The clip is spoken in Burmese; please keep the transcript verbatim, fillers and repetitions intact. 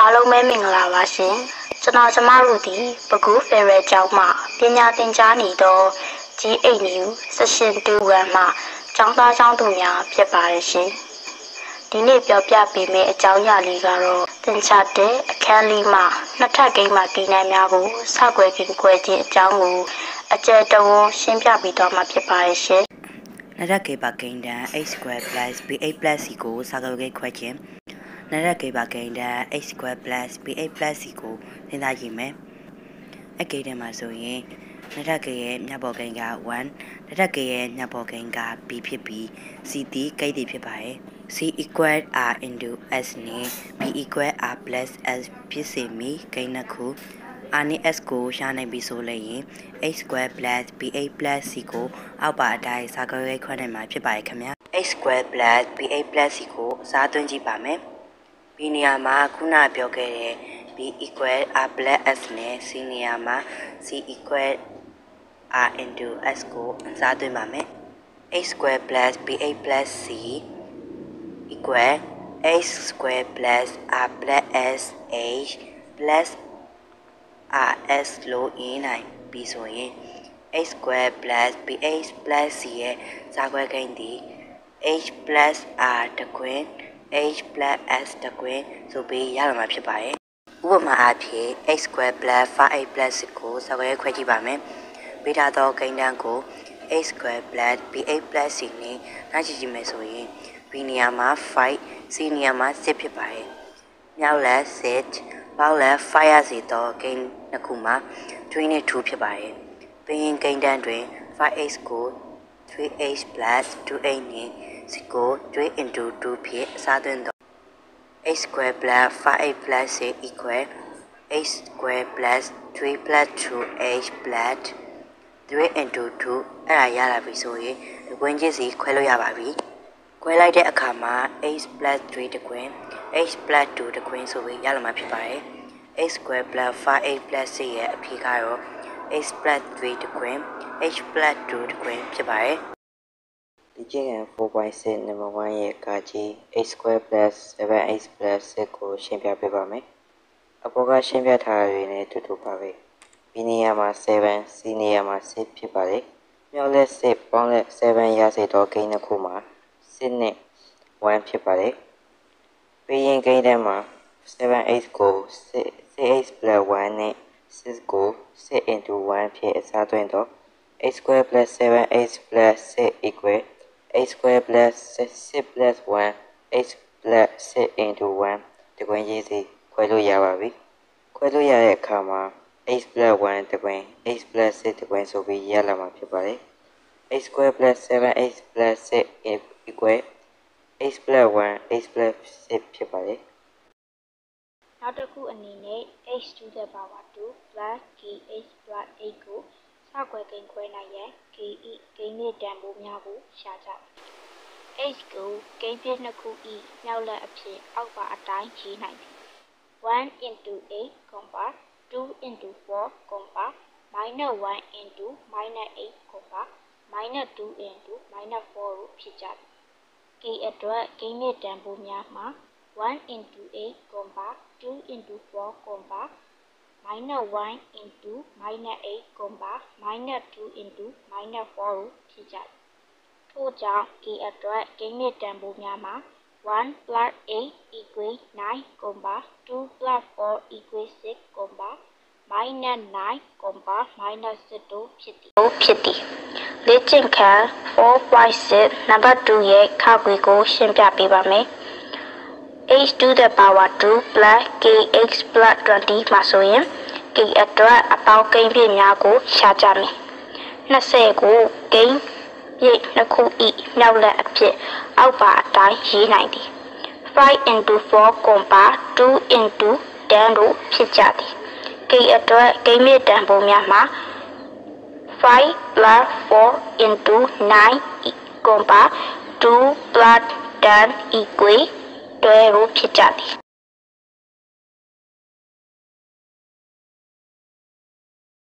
အားလုံးပဲမင်္ဂလာပါရှင်ကျွန်တော်ကျမတို့ဒီပဲခူးဖယ်ရဲကျောင်းမှာပညာသင်ကြားနေသော ဂျီ အေ့ချ် New Session တူ မှာကျောင်းသားကျောင်းသူများဖြစ်ပါတယ်ရှင်ဒီနေ့ပြောပြပေးမယ့်အကြောင်းအရာလေးကတော့သင်္ချာတဲ့အခန်းလေးမှာနှစ်ထပ်ကိန်းမှာကိန်းနိုင်များကိုစကွယ်ကိန်းကွဲခြင်းအကြောင်းကိုအကျယ်တဝန်းရှင်းပြပေးတော့မှာဖြစ်ပါတယ်ရှင်နှစ်ထပ်ကိန်းပါကိန်းတန်း x square plus b eight plus c ကိုစကွယ်ကိန်းခွဲခြင်းနှစ်ထပ်ကိန်းပါကိန်းတန်း x square plus b eight plus c ကိုသင်သားကြည့်မယ်အကိန်းထဲမှာဆိုရင်နှစ်ထပ်ကိန်းရဲ့မြတ်ပေါ်ကိန်းကoneနှစ်ထပ်ကိန်းရဲ့မြတ်ပေါ်ကိန်းက b ဖြစ်ပြီး c သည်ကိန်းတည်ဖြစ်ပါတယ်c equal r into s နဲ့ b equal r plus s ဖြစ်စေမည်ကိန်းနှစ်ခု r နဲ့ s ကိုရှာနိုင်ပြီဆိုလည်းရင် x square plus b eight plus c ကိုအောက်ပါအတိုင်းစကားရေးခွဲနိုင်မှာဖြစ်ပါတယ်ခင်ဗျာ x square plus b eight plus c ကိုအစားသွင်းကြည့်ပါမယ်ဒီနေရာမှာခုနပြောခဲ့တဲ့ b equal r plus s နဲ့ c နေရာမှာ c equal r into s ကိုအစားသွင်းပါမယ် x square plus b eight plus c equal x square plus r plus s h plus rs လို့ရင်းနိုင်ပြီဆိုရင် x square plus b eight plus c ရဲ့စကွဲကိန်းဒီ h plus r တခွင် h plus s တခွင်ဆိုပြီးရလာမှာဖြစ်ပါတယ်ဥပမာအားဖြင့် x square plus five eight plus six ကိုစကွဲခွဲကြည့်ပါမယ်ပေးထားသောကိန်းတန်းကို x square plus b eight plus c နဲ့နှိုင်းကြည့်ကြည့်မယ်ဆိုရင် b နေရာမှာfive c နေရာမှာsixဖြစ်ပါတယ်မြောက်လက်sixပေါက်လက်fiveရစီသောကိန်းနှစ်ခုမှာthreeနဲ့twoဖြစ်ပါတယ်ပြီးရင်ကိန်းတန်းတွင် five x ကို three x plus two x နဲ့c ကိုthree into two ဖြင့်အစားသွင်းသော x square plus five x plus six equal x square plus three plus two h plus three into two အဲ့ဒါရလာပြီဆိုရင်ဒီကွင်းချင်းစီခွဲလို့ရပါပြီခွဲလိုက်တဲ့အခါမှာ x plus three တခွင် x plus two တခွင်ဆိုပြီးရလာမှာဖြစ်ပါတယ် x square plus five x plus six ရဲ့အဖြေကတော့ x plus three တခွင် h plus two တခွင်ဖြစ်ပါတယ်ဒီကျင်းfour point six number one ရဲ့ကာကြီး x square plus seven x plus six ကိုရှင်းပြပေးပါမယ်အပေါ်ကရှင်းပြထားတာတွေနဲ့တူတူပါပဲb နေရာမှာseven c နေရာမှာsixဖြစ်ပါတယ်မြောက်လက်sixပေါင်းလက်sevenရစေတော့ကိန်းတစ်ခုမှာsixနဲ့oneဖြစ်ပါတယ်ပြီးရင်ကိန်းထဲမှာseven x ကိုsix x plus one နဲ့ sixကိုsix into one ဖြင့်အစားသွင်းတော့ x square plus seven x plus six equal x square plus six plus one x plus six into one ဒီကွင်းရေးစီခွဲလို့ရပါပြီခွဲလို့ရတဲ့အခါမှာx plus one တကွင်း x plus six တကွင်းဆိုပြီးရလာမှာဖြစ်ပါတယ် x square plus seven x plus six equal x plus one x plus six ဖြစ်ပါတယ်နောက်တစ်ခုအနေနဲ့ h to the power two plus kh plus eight ကိုစကွယ်ကိန်းခွဲနိုင်ရန် ke ကိန်းနဲ့တန်ဖိုးများကိုရှာကြပါ h ကိုကိန်းပြည့်နှစ်ခု e မြောက်လက်အဖြစ်အောက်ပါအတိုင်းရေးနိုင်သည်one into eight, two into four, minus one into minus eight, minus two into minus four တို့ဖြစ်ကြသည်။ k အတွက်ကိန်းနဲ့တန်ဖိုးများမှာone into eight, two into four, minus one into minus eight, minus two into minus four တို့ဖြစ်ကြသည်။ထို့ကြောင့် k အတွက်ကိန်းနဲ့တန်ဖိုးများမှာone plus eight equals nine, two plus four equals six, minus nine, minus six တို့ဖြစ်သည်ဖြစ်သည်လေ့ကျင့်ခန်း four point six နံပါတ်twoရဲ့ခါခွေကိုရှင်းပြပေးပါမယ် h to the power two plus kh plus twenty မှာဆိုရင် k အတွက်အပေါင်းကိန်းပြည့်များကိုရှာကြမယ်twentyကိုကိန်းပြည့်နှစ်ခု e မြောက်လက်အဖြစ်အောက်ပါအတိုင်းရေးနိုင်သည်five into four, two into ten တို့ဖြစ်ကြသည် k အတွက်ကိန်းမြင့်တန်ဖိုးများမှာfive plus four into nine, two plus ten equals twelve တို့ဖြစ်ကြသည်